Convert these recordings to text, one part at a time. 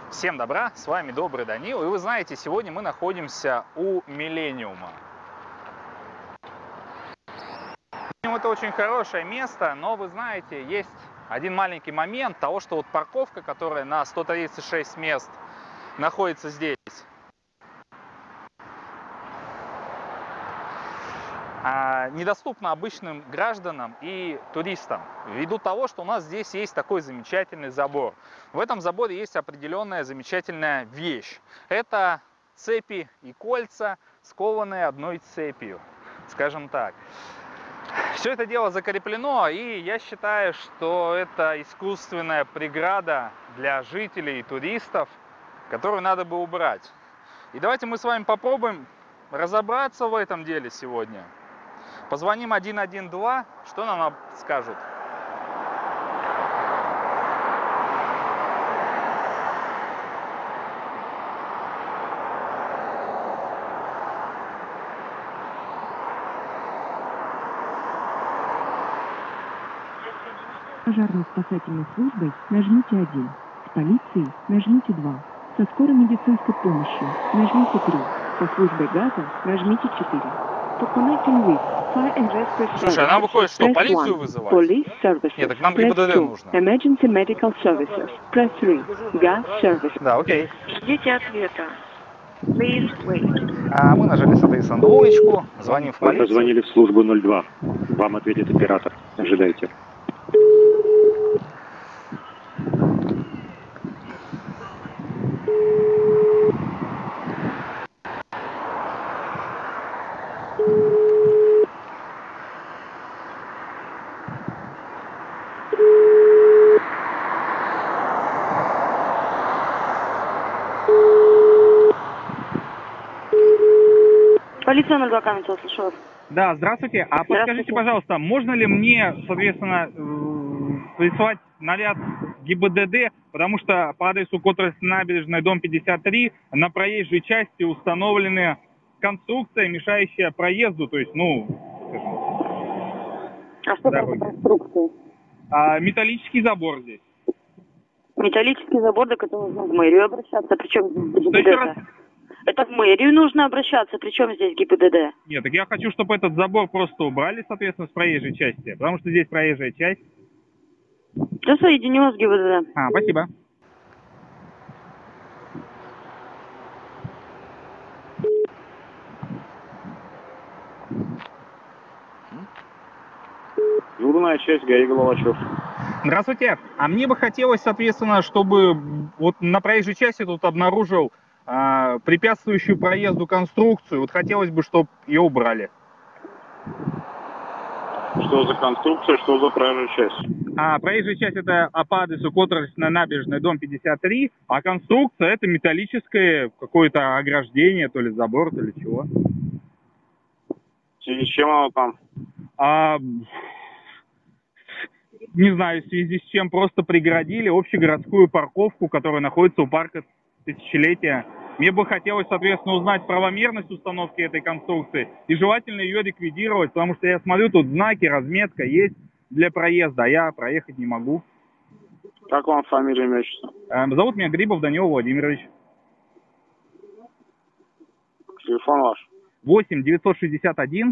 Всем добра, с вами Добрый Данил, и вы знаете, сегодня мы находимся у Миллениума. Это очень хорошее место, но вы знаете, есть один маленький момент того, что вот парковка, которая на 136 мест находится здесь, недоступна обычным гражданам и туристам, ввиду того, что у нас здесь есть такой замечательный забор. В этом заборе есть определенная замечательная вещь. Это цепи и кольца, скованные одной цепью, скажем так. Все это дело закреплено, и я считаю, что это искусственная преграда для жителей и туристов, которую надо бы убрать. И давайте мы с вами попробуем разобраться в этом деле сегодня. Позвоним 112, что нам скажут? Пожарно-спасательной службой нажмите 1. С полицией нажмите 2. Со скорой медицинской помощью нажмите 3. Со службой газа нажмите 4. Слушай, а нам выходит, что полицию вызывать? Нет, так нам ГИБДД нужно. Emergency Medical Services. Press 3. Gas Service. Да, окей. Ждите ответа. Please wait. А мы нажали, соответственно, двоечку, звоним в полицию. Позвонили в службу 02. Вам ответит оператор. Ожидайте. Полиция 02 Каменцева, слышу вас. Да, здравствуйте. А подскажите, пожалуйста, можно ли мне, соответственно, прислать наряд ГИБДД, потому что по адресу Котовской набережной, дом 53, на проезжей части установлены конструкция, мешающая проезду, то есть, А что это за конструкция? металлический забор здесь. Металлический забор, так это нужно в мэрию обращаться, причем здесь Что еще раз? ГИБДД? Это в мэрию нужно обращаться, причем здесь ГИБДД? Нет, так я хочу, чтобы этот забор просто убрали, соответственно, с проезжей части, потому что здесь проезжая часть. Сейчас соединю вас с ГИБДД. Спасибо. Дежурная часть, ГАИ Головачев. Здравствуйте. А мне бы хотелось, соответственно, чтобы вот на проезжей части тут обнаружил препятствующую проезду конструкцию. Вот хотелось бы, чтобы ее убрали. Что за конструкция, что за проезжая часть? Проезжая часть это по адресу Котовской набережной, дом 53, а конструкция это металлическое какое-то ограждение, то ли забор, то ли чего. В связи с чем оно там? Не знаю, в связи с чем просто преградили общегородскую парковку, которая находится у парка Тысячелетия. Мне бы хотелось, соответственно, узнать правомерность установки этой конструкции и желательно ее ликвидировать, потому что я смотрю, тут знаки, разметка есть для проезда, а я проехать не могу. Как вам фамилия, имя, отчество? Зовут меня Грибов Данил Владимирович. Телефон ваш? 8 961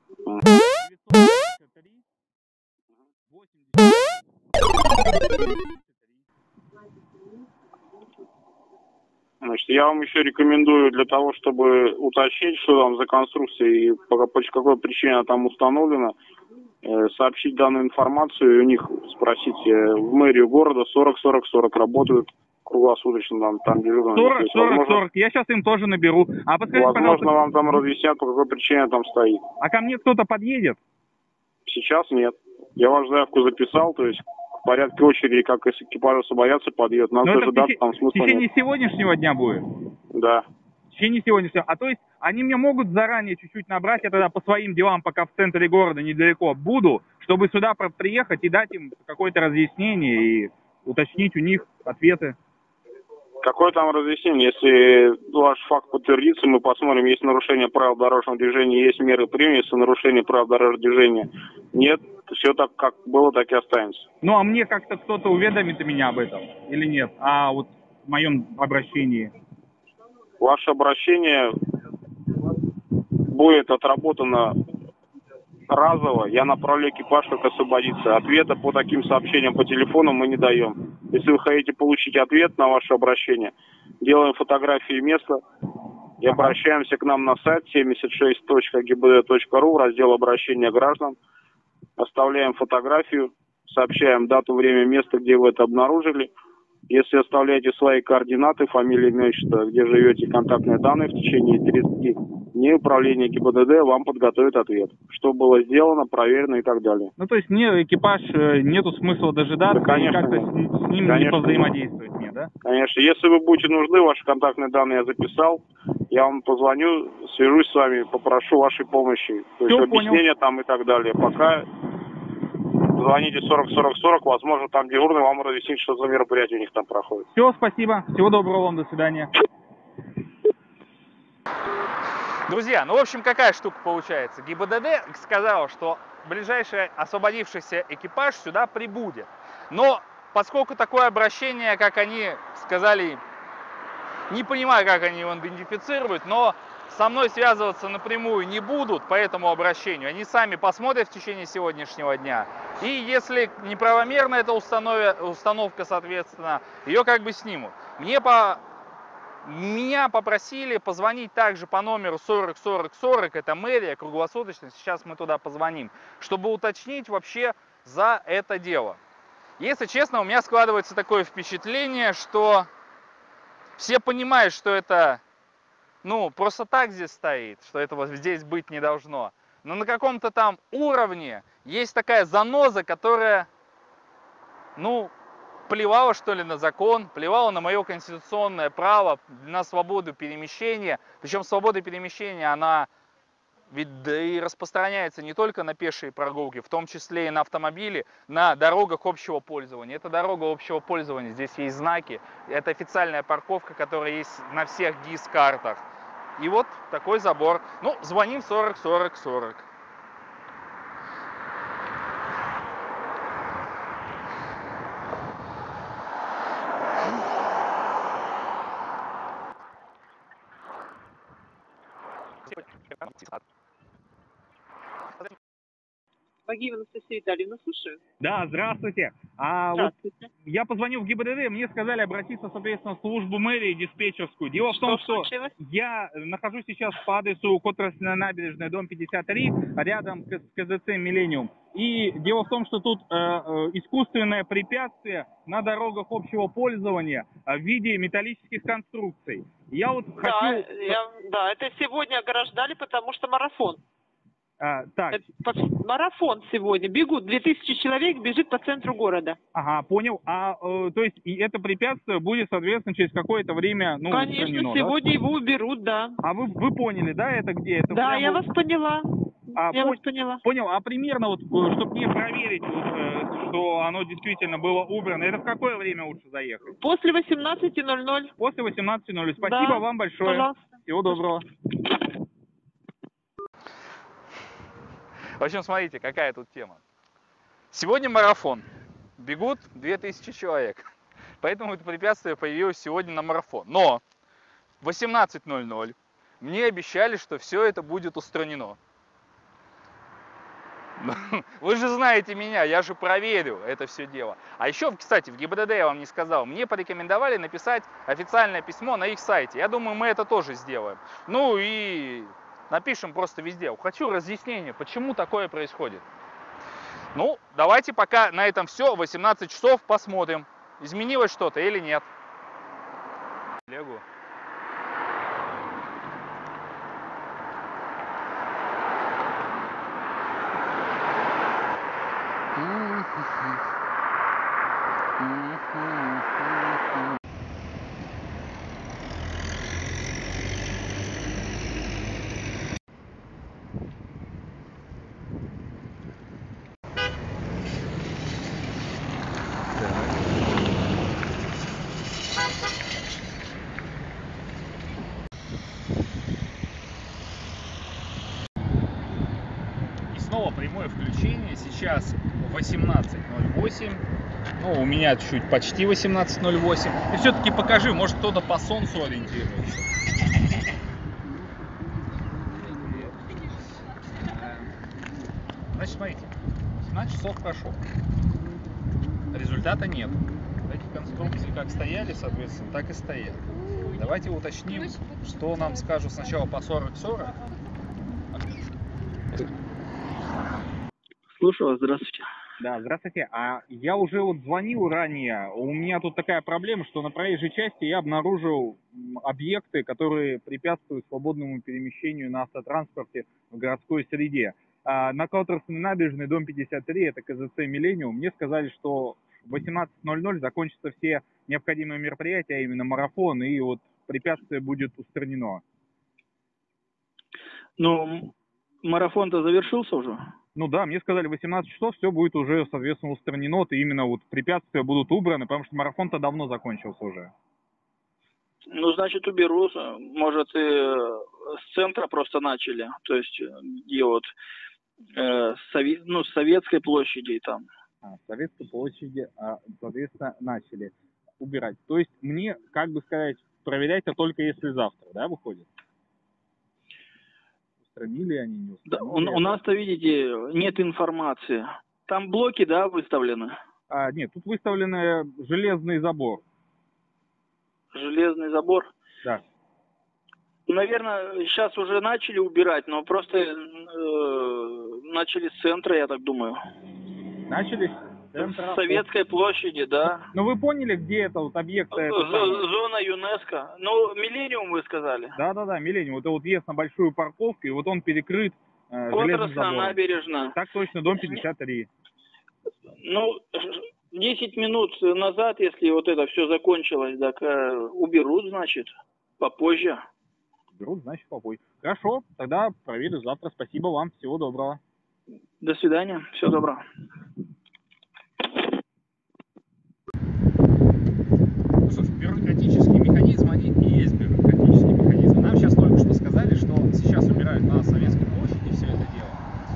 Значит, я вам еще рекомендую для того, чтобы уточнить, что там за конструкция и по какой причине она там установлена, сообщить данную информацию и у них спросить в мэрию города 40-40-40 работают круглосуточно там дежурные. 40-40-40, я сейчас им тоже наберу. А подскажите, возможно, пожалуйста, вам там разъяснят, по какой причине там стоит. А ко мне кто-то подъедет? Сейчас нет. Я вашу заявку записал, то есть в порядке очереди, как из экипажа освободятся, подъедет. Надо дожидаться, там смысла в течение нет. сегодняшнего дня будет? Да. В течение сегодняшнего. А то есть они мне могут заранее чуть-чуть набрать, я тогда по своим делам, пока в центре города недалеко буду, чтобы сюда приехать и дать им какое-то разъяснение и уточнить у них ответы. Какое там разъяснение? Если ваш факт подтвердится, мы посмотрим, есть нарушение правил дорожного движения, есть меры премии, если нарушение правил дорожного движения нет, все так, как было, так и останется. Ну, а мне как-то кто-то уведомит меня об этом или нет? А вот в моем обращении? Ваше обращение будет отработано разово. Я направлю экипаж, как освободиться. Ответа по таким сообщениям по телефону мы не даем. Если вы хотите получить ответ на ваше обращение, делаем фотографии места и обращаемся к нам на сайт 76.gbd.ru в раздел обращения граждан. Оставляем фотографию, сообщаем дату, время, место, где вы это обнаружили. Если оставляете свои координаты, фамилию, имя, отчество, где живете, контактные данные, в течение 30 дней управление ГИБДД вам подготовит ответ. Что было сделано, проверено и так далее. Ну, то есть мне экипаж нету смысла дожидаться, Да, конечно, и как-то с ним конечно, не повзаимодействовать мне, да? Конечно. Если вы будете нужны, ваши контактные данные я записал. Я вам позвоню, свяжусь с вами, попрошу вашей помощи. То есть объяснения там и так далее. Пока звоните 40-40-40, возможно, там дежурный вам разъяснит, что за мероприятие у них там проходит. Все, спасибо. Всего доброго вам, до свидания. Друзья, ну в общем какая штука получается. ГИБДД сказал, что ближайший освободившийся экипаж сюда прибудет. Но поскольку такое обращение, как они сказали, не понимаю, как они его идентифицируют, но со мной связываться напрямую не будут по этому обращению. Они сами посмотрят в течение сегодняшнего дня. И если неправомерна эта установка, соответственно, ее как бы снимут. Меня попросили позвонить также по номеру 40-40-40, это мэрия, круглосуточно, сейчас мы туда позвоним, чтобы уточнить вообще за это дело. Если честно, у меня складывается такое впечатление, что все понимают, что это, просто так здесь стоит, что этого здесь быть не должно. Но на каком-то там уровне есть такая заноза, которая, плевала, что ли, на закон, плевала на мое конституционное право, на свободу перемещения. Причем свобода перемещения, она ведь и распространяется не только на пешие прогулки, в том числе и на автомобили, на дорогах общего пользования. Это дорога общего пользования, здесь есть знаки, это официальная парковка, которая есть на всех ГИС-картах. И вот такой забор. Звоним 40-40-40. Вагиева Анастасия Витальевна, слушаю. Да, здравствуйте. Здравствуйте. Вот я позвонил в ГИБДД, мне сказали обратиться, соответственно, в службу мэрии диспетчерскую. Дело в том, что я нахожусь сейчас по адресу Котовская набережная, дом 53, рядом с КЗЦ «Миллениум». И дело в том, что тут искусственное препятствие на дорогах общего пользования в виде металлических конструкций. Я вот хочу... Да, это сегодня ограждали, потому что марафон. Так. Марафон сегодня. Бегут, 2000 человек бежит по центру города. Ага, понял. То есть и это препятствие будет, соответственно, через какое-то время, Конечно, сегодня его уберут, да. А вы поняли, да, это где? Это да, я вас поняла. Вас поняла. Понял. А примерно, чтобы мне проверить, что оно действительно было убрано, это в какое время лучше заехать? После 18:00. После 18:00. Спасибо вам большое. Пожалуйста. Всего доброго. В общем, смотрите, какая тут тема. Сегодня марафон. Бегут 2000 человек. Поэтому это препятствие появилось сегодня на марафон. Но в 18:00 мне обещали, что все это будет устранено. Вы же знаете меня, я же проверю это все дело. А еще, кстати, в ГИБДД я вам не сказал, мне порекомендовали написать официальное письмо на их сайте. Я думаю, мы это тоже сделаем. И напишем просто везде. Хочу разъяснение, почему такое происходит. Давайте пока на этом все. 18 часов посмотрим, изменилось что-то или нет. Легу. И снова прямое включение. Сейчас 18:08. Ну, у меня чуть почти 18:08. И все-таки покажи, может кто-то по солнцу ориентируется. Значит, смотрите, 17 часов прошло. Результата нет. Эти конструкции как стояли, соответственно, так и стоят. Давайте уточним, что нам скажут сначала по 40-40. Слушаю вас, здравствуйте. Да, здравствуйте. А я уже вот звонил ранее. У меня тут такая проблема, что на проезжей части я обнаружил объекты, которые препятствуют свободному перемещению на автотранспорте в городской среде. На Кауторской набережной, дом 53, это КЗЦ «Миллениум», мне сказали, что в 18:00 закончатся все необходимые мероприятия, а именно марафон, и вот препятствие будет устранено. Ну, марафон-то завершился уже? Ну да, мне сказали, 18 часов все будет уже, соответственно, устранено, и именно вот препятствия будут убраны, потому что марафон-то давно закончился уже. Ну, значит, уберут. Может, и с центра просто начали, то есть, где вот, с Советской площади и там. С Советской площади, соответственно, начали убирать. То есть мне, как бы сказать, проверять-то только если завтра, да, выходит? Устранили они, не устранили? Да, у нас-то, видите, нет информации. Там блоки, да, выставлены? Нет, тут выставлен железный забор. Железный забор? Да. Наверное, сейчас уже начали убирать, но просто начали с центра, я так думаю. Начали с Советской площади, да. Ну вы поняли, где это вот объект? Зона ЮНЕСКО. Ну, «Миллениум» вы сказали. Да, «Миллениум». Это вот въезд на большую парковку, и вот он перекрыт железным забором. Набережная. Так точно, дом 53. Ну, 10 минут назад, если вот это все закончилось, так уберут, значит, попозже. Уберут, значит, попозже. Хорошо, тогда проверю завтра. Спасибо вам, всего доброго. До свидания, всего доброго. Ну что ж, бюрократические механизмы, они и есть бюрократические механизмы. Нам сейчас только что сказали, что сейчас убирают на Советской площади все это дело.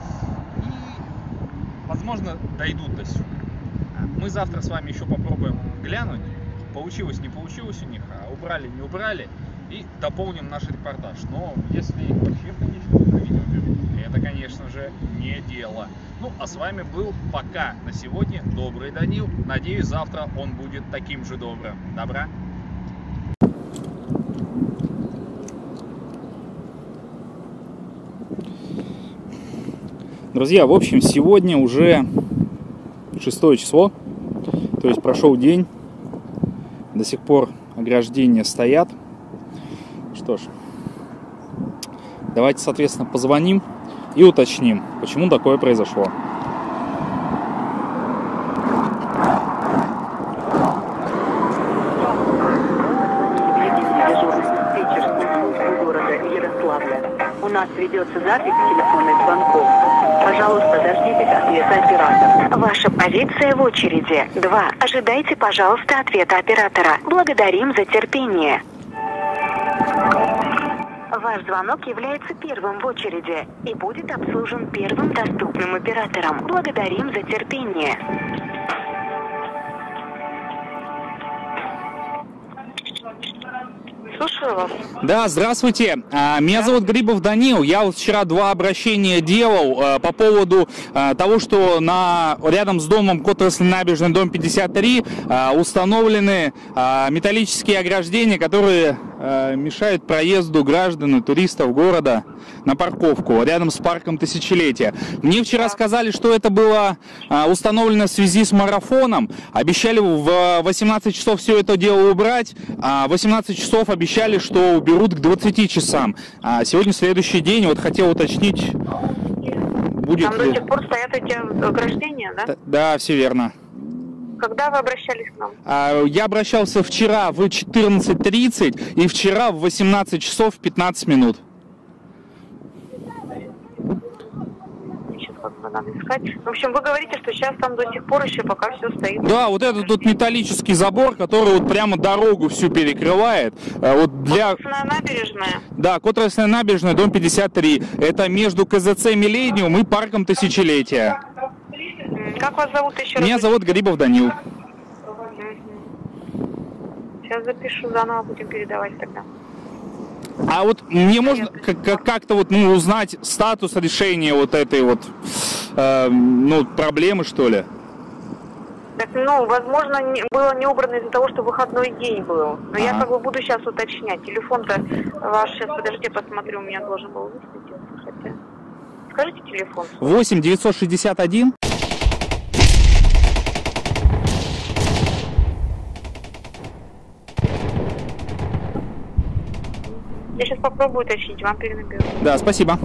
И, возможно, дойдут до сюда. Мы завтра с вами еще попробуем глянуть, получилось, не получилось у них, а убрали, не убрали, и дополним наш репортаж. Но если их вообще в конечном итоге не уберут, это, конечно же, не дело. Ну, а с вами был пока на сегодня Добрый Данил. Надеюсь, завтра он будет таким же добрым. Добра. Друзья, в общем, сегодня уже 6 число, то есть прошел день, до сих пор ограждения стоят. Что ж, давайте, соответственно, позвоним и уточним, почему такое произошло. У нас ведется запись телефонных звонков. Пожалуйста, дождитесь ответа оператора. Ваша позиция в очереди 2. Ожидайте, пожалуйста, ответа оператора. Благодарим за терпение. Ваш звонок является первым в очереди и будет обслужен первым доступным оператором. Благодарим за терпение. Слушаю вас. Да, здравствуйте. Меня зовут Грибов Данил. Я вот вчера 2 обращения делал по поводу того, что рядом с домом Котовской набережной, дом 53, установлены металлические ограждения, которые мешают проезду граждан и туристов города на парковку рядом с парком Тысячелетия. Мне вчера сказали, что это было установлено в связи с марафоном. Обещали в 18 часов все это дело убрать, а в 18 часов обещали, что уберут к 20 часам. Сегодня следующий день, вот хотел уточнить, будет Там до сих пор стоят эти ограждения, да? Да, все верно. Когда вы обращались к нам? Я обращался вчера в 14:30 и вчера в 18 часов 15 минут. Сейчас как-то надо искать. В общем, вы говорите, что сейчас там до сих пор еще пока все стоит. Да, вот этот тут металлический забор, который вот прямо дорогу всю перекрывает. Вот для... Котовская набережная. Да, Котовская набережная, дом 53. Это между КЗЦ «Миллениум» и парком Тысячелетия. Как вас зовут еще раз? Меня зовут Грибов Данил. Сейчас запишу, заново будем передавать тогда. А вот мне можно как-то вот, ну, узнать статус решения вот этой вот, ну, проблемы, что ли? Так, ну, возможно, было не убрано из-за того, что выходной день был. Но я как бы буду сейчас уточнять. Телефон-то ваш, сейчас, подождите, посмотрю, у меня должен был высветиться, хотя... Скажите телефон. 8 961. Я сейчас попробую уточнить, вам перенаберу. Да, спасибо.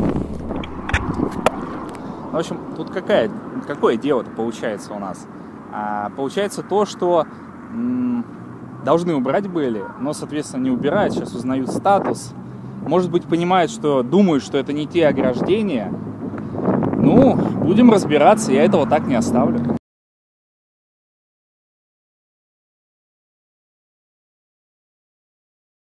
В общем, тут какое дело-то получается у нас? Получается то, что должны убрать были, но, соответственно, не убирают, сейчас узнают статус. Может быть, понимают, что думают, что это не те ограждения. Ну, будем разбираться, я этого так не оставлю.